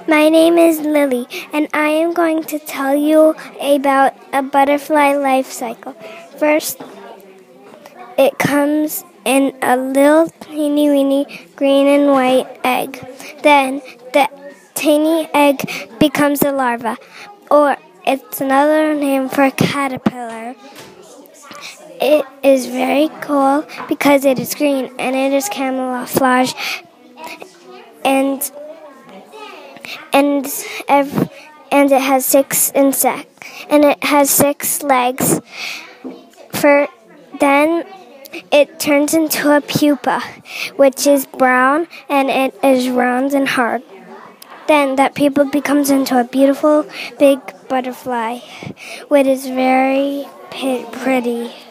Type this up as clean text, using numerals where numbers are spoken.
My name is Lily, and I am going to tell you about a butterfly life cycle. First, it comes in a little teeny weeny green and white egg. Then, the tiny egg becomes a larva, or it's another name for caterpillar. It is very cool because it is green and it is camouflage and and it has it has 6 legs. Then it turns into a pupa, which is brown and it is round and hard. Then that pupa becomes into a beautiful big butterfly, which is very pretty.